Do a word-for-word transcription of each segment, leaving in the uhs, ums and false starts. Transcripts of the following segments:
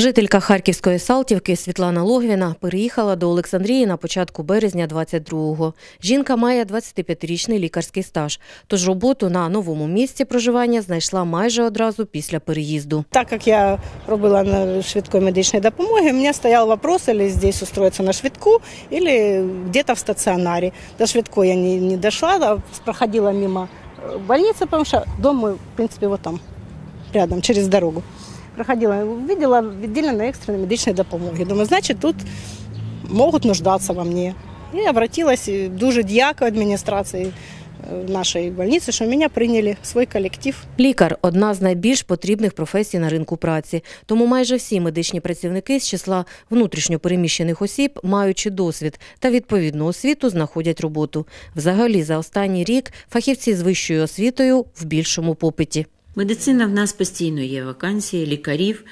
Жителька Харківської Салтівки Світлана Логвіна переїхала до Олександрії на початку березня двадцять другого. Жінка має двадцятип'ятирічний лікарський стаж, тож роботу на новому місці проживання знайшла майже одразу після переїзду. Так як я робила на швидкої медичної допомоги, у мене стояв вопрос, або здесь устроїтися на швидку, або где-то в стаціонарі. До швидкої я не, не дійшла, проходила мимо больниці, тому що дом мой, в принципі, вот там, рядом, через дорогу. Проходила, видела відділення екстреної медичної допомоги. Думаю, значить, тут можуть нуждатися во мені. І обратилась, дуже дякую адміністрації нашої больниці, що мене прийняли в свій колектив. Лікар – одна з найбільш потрібних професій на ринку праці. Тому майже всі медичні працівники з числа внутрішньо переміщених осіб, маючи досвід та відповідну освіту, знаходять роботу. Взагалі, за останній рік фахівці з вищою освітою в більшому попиті. Медицина в нас постійно є вакансії, лікарів,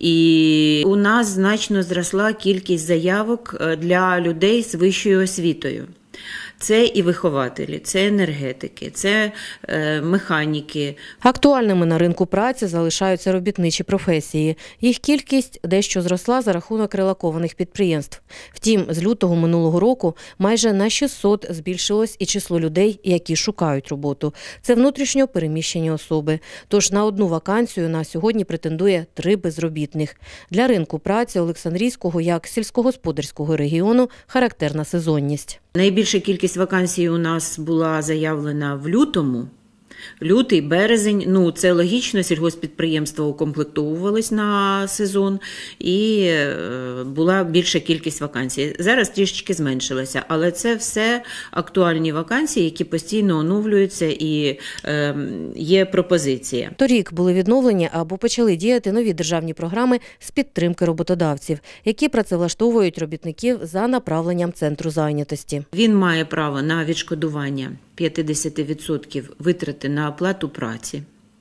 і у нас значно зросла кількість заявок для людей з вищою освітою. Це і вихователі, це енергетики, це е, механіки. Актуальними на ринку праці залишаються робітничі професії. Їх кількість дещо зросла за рахунок релокованих підприємств. Втім, з лютого минулого року майже на шістсот збільшилось і число людей, які шукають роботу. Це внутрішньо переміщені особи. Тож на одну вакансію на сьогодні претендує три безробітних. Для ринку праці Олександрійського, як сільськогосподарського регіону, характерна сезонність. Найбільша кількість вакансій у нас була заявлена в лютому. Лютий, березень, ну це логічно, сільгосппідприємства укомплектовувались на сезон і була більша кількість вакансій. Зараз трішечки зменшилася, але це все актуальні вакансії, які постійно оновлюються і е, є пропозиція. Торік були відновлені або почали діяти нові державні програми з підтримки роботодавців, які працевлаштовують робітників за направленням центру зайнятості. Він має право на відшкодування п'ятдесят відсотків витрати на оплату праці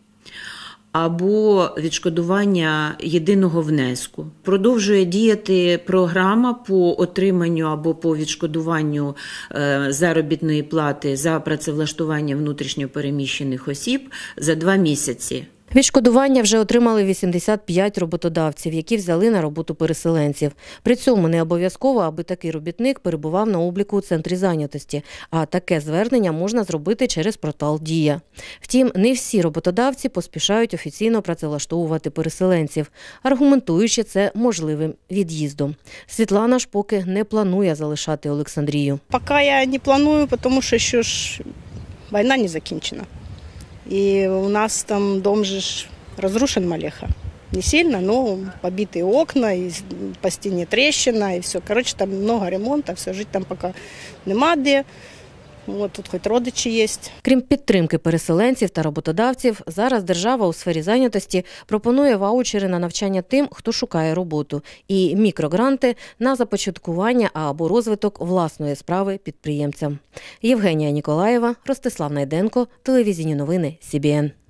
або відшкодування єдиного внеску. Продовжує діяти програма по отриманню або по відшкодуванню заробітної плати за працевлаштування внутрішньо переміщених осіб за два місяці. Відшкодування вже отримали вісімдесят п'ять роботодавців, які взяли на роботу переселенців. При цьому не обов'язково, аби такий робітник перебував на обліку у центрі зайнятості, а таке звернення можна зробити через портал «Дія». Втім, не всі роботодавці поспішають офіційно працевлаштовувати переселенців, аргументуючи це можливим від'їздом. Світлана ж поки не планує залишати Олександрію. Поки я не планую, тому що ще ж війна не закінчена. И у нас там дом же разрушен малеха. Не сильно, но побитые окна, и по стене трещина, и все. Короче, там много ремонта, все, жить там пока нема де. От тут хоч родичі є. Крім підтримки переселенців та роботодавців, зараз держава у сфері зайнятості пропонує ваучери на навчання тим, хто шукає роботу, і мікрогранти на започаткування або розвиток власної справи підприємцям. Євгенія Ніколаєва, Ростислав Найденко, телевізійні новини Сі Бі Ен.